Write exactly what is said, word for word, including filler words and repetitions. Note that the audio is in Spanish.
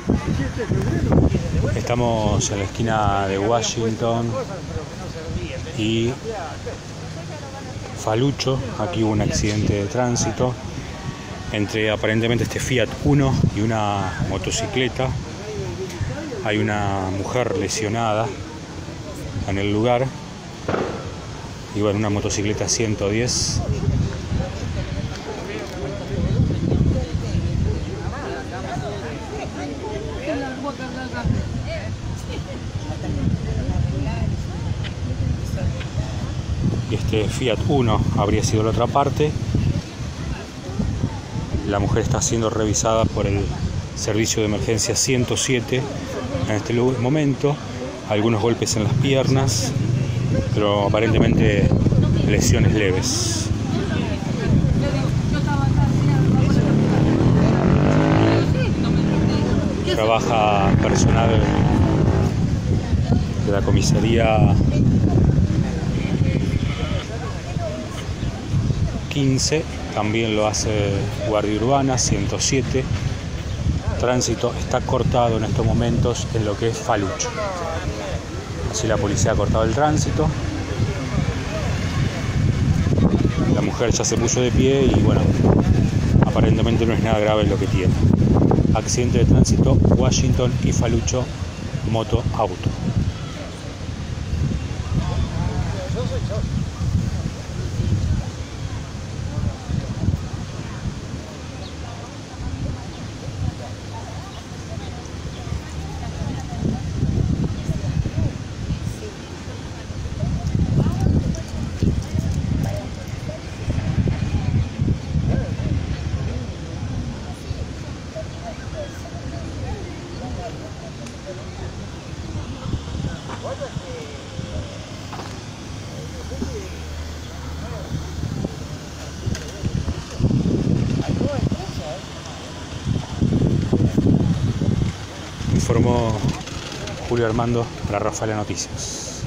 Estamos en la esquina de Washington y Falucho. Aquí hubo un accidente de tránsito entre aparentemente este Fiat Uno y una motocicleta. Hay una mujer lesionada en el lugar. Y bueno, una motocicleta ciento diez. Y este Fiat Uno habría sido la otra parte. La mujer está siendo revisada por el servicio de emergencia ciento siete en este momento. Algunos golpes en las piernas, pero aparentemente lesiones leves. Trabaja personal de la comisaría quince, también lo hace Guardia Urbana ciento siete. Tránsito está cortado en estos momentos en lo que es Falucho. Así la policía ha cortado el tránsito. La mujer ya se puso de pie y bueno, aparentemente no es nada grave lo que tiene. Accidente de tránsito, Washington y Falucho, moto auto. Informó Julio Armando para Rafaela Noticias.